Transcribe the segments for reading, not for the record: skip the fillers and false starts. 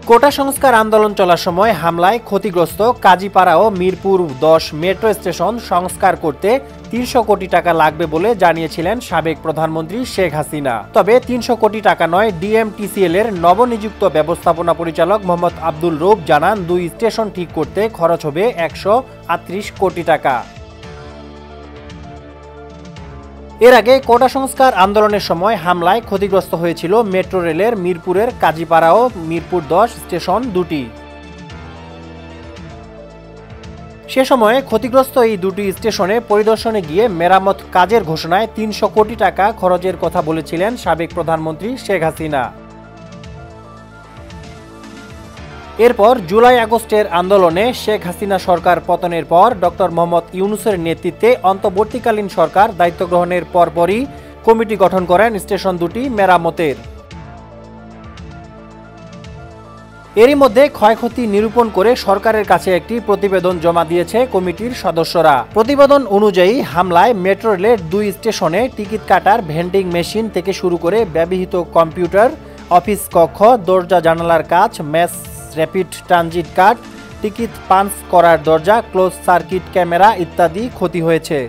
কোটা সংস্কার আন্দোলন চলার সময় হামলায় ক্ষতিগ্রস্ত কাজীপাড়া ও মিরপুর ১০ মেট্রো স্টেশন সংস্কার করতে ৩০০ কোটি টাকা লাগবে বলে জানিয়েছিলেন সাবেক প্রধানমন্ত্রী শেখ হাসিনা। তবে ৩০০ কোটি টাকা নয়, ডিএমটিসিএল এর নবনিযুক্ত ব্যবস্থাপনা পরিচালক মোহাম্মদ আব্দুল রৌফ জানান ২ স্টেশন ঠিক করতে খরচ হবে ১৩৮ কোটি টাকা। এর আগে কোটা সংস্কার আন্দোলনের সময় হামলায় ক্ষতিগ্রস্ত হয়েছিল মেট্রো রেলের মিরপুরের কাজীপাড়া ও মিরপুর ১০ স্টেশন দুটি। সে সময়ে ক্ষতিগ্রস্ত এই দুটি স্টেশনে পরিদর্শনে গিয়ে মেরামত কাজের ঘোষণায় ৩০০ কোটি টাকা খরচের কথা বলেছিলেন সাবেক প্রধানমন্ত্রী শেখ হাসিনা। এরপর জুলাই আগস্টের আন্দোলনে শেখ হাসিনা সরকার পতনের পর ডক্টর মোহাম্মদ ইউনূসের নেতৃত্বে অন্তর্বর্তীকালীন সরকার দায়িত্ব গ্রহণের পরপরই কমিটি গঠন করেন স্টেশন দুটি মেরামতের। এরই মধ্যে ক্ষয়ক্ষতি নিরূপণ করে সরকারের কাছে একটি প্রতিবেদন জমা দিয়েছে কমিটির সদস্যরা। প্রতিবেদন অনুযায়ী হামলায় মেট্রো রেলের ২ স্টেশনে টিকিট কাটার ভেন্ডিং মেশিন থেকে শুরু করে ব্যবহৃত কম্পিউটার, অফিস কক্ষ, দরজা জানালার কাচ, mass rapid transit card, ticket punch করার দরজা, ক্লোজ সার্কিট ক্যামেরা ইত্যাদি ক্ষতি হয়েছে।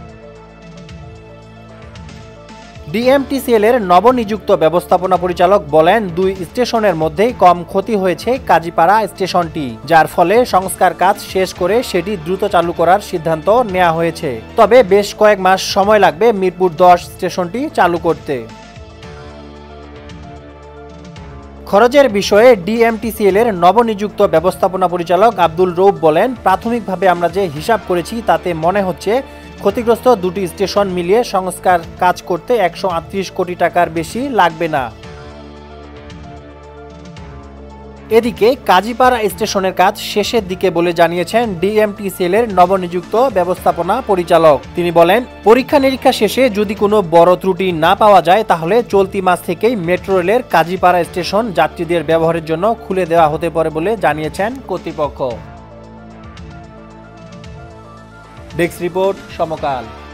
ডিএমটিসিএল এর নবনিযুক্ত ব্যবস্থাপনা পরিচালক বলেন ২ স্টেশনের মধ্যেই কম ক্ষতি হয়েছে কাজীপাড়া স্টেশনটি, যার ফলে সংস্কার কাজ শেষ করে সেটি দ্রুত চালু করার সিদ্ধান্ত নেওয়া হয়েছে। তবে বেশ কয়েক মাস সময় লাগবে মিরপুর ১০ স্টেশনটি চালু করতে। খরচের বিষয়ে ডিএমটিসিএল এর নবনিযুক্ত ব্যবস্থাপনা পরিচালক আব্দুল রৌফ বলেন, প্রাথমিকভাবে আমরা যে হিসাব করেছি তাতে মনে হচ্ছে ক্ষতিগ্রস্ত দুটি স্টেশন মিলিয়ে সংস্কার কাজ করতে ১৩৮ কোটি টাকার বেশি লাগবে না। এদিকে কাজীপাড়া স্টেশনের কাজ শেষের দিকে বলে জানিয়েছেন ডিএমটিসিএল এর নবনিযুক্ত ব্যবস্থাপনা পরিচালক। তিনি বলেন, পরীক্ষা নিরীক্ষা শেষে যদি কোনো বড় ত্রুটি না পাওয়া যায় তাহলে চলতি মাস থেকেই মেট্রো রেলের কাজীপাড়া স্টেশন যাত্রীদের ব্যবহারের জন্য খুলে দেওয়া হতে পারে বলে জানিয়েছেন কর্তৃপক্ষ। ডেস্ক রিপোর্ট, সমকাল।